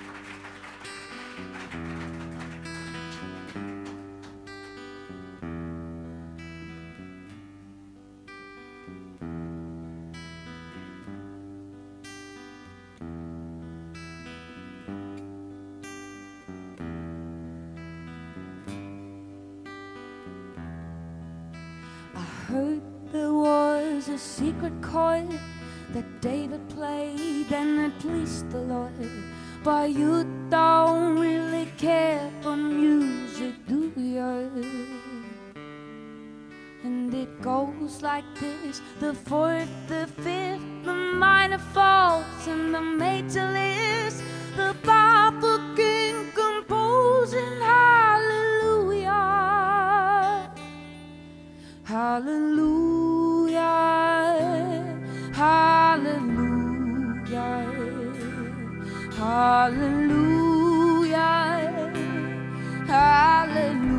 Heard there was a secret chord that David played, and it pleased the Lord. But you don't really care for music, do you? And it goes like this: the fourth, the fifth, the minor falls, and the major list. The Bible King composing hallelujah, hallelujah, hallelujah, hallelujah, hallelujah.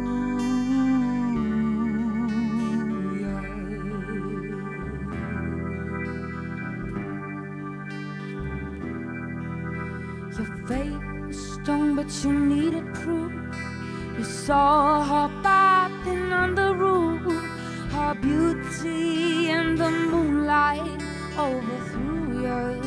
Your faith was strong, but you needed proof. You saw her bathing on the roof, her beauty in the moonlight overthrew you.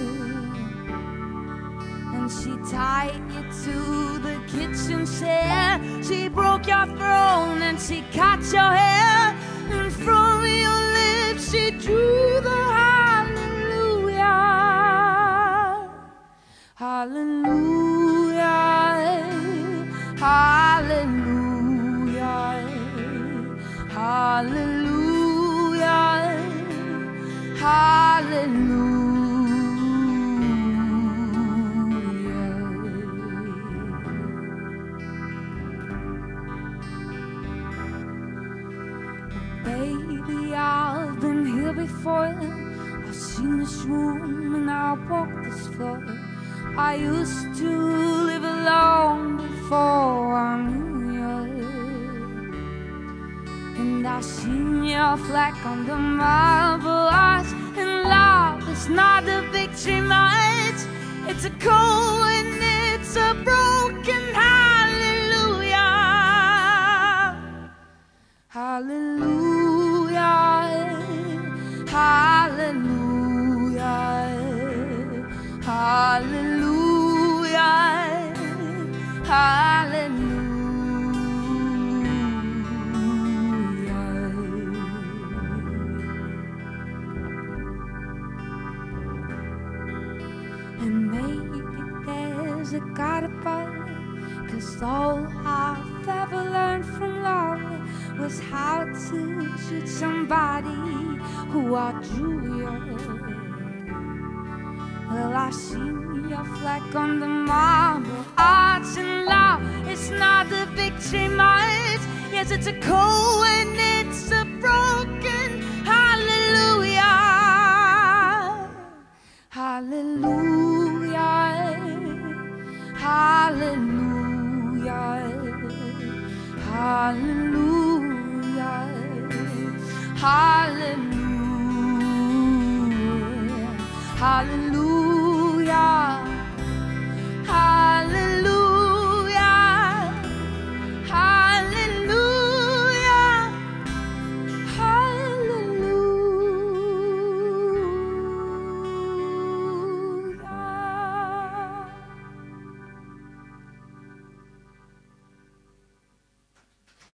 And she tied you to the kitchen chair. She broke your throne and she cut your hair. And from your lips she drew the hallelujah, hallelujah, hallelujah, hallelujah, hallelujah. Baby, I've been here before. I've seen this room and I walked this floor. I used to live alone before I knew you. And I seen your flag on the marble arch. And love is not a victory march. It's a cold and it's a broken hallelujah, hallelujah, hallelujah, hallelujah, hallelujah. And maybe there's a God above, 'cause all I've ever learned from love was how to shoot somebody who outdrew you. Well, I've seen your flag on the marble arch, and love is not a victory march. Yes, it's a cold and it's a broken hallelujah, hallelujah, hallelujah, hallelujah, hallelujah, hallelujah.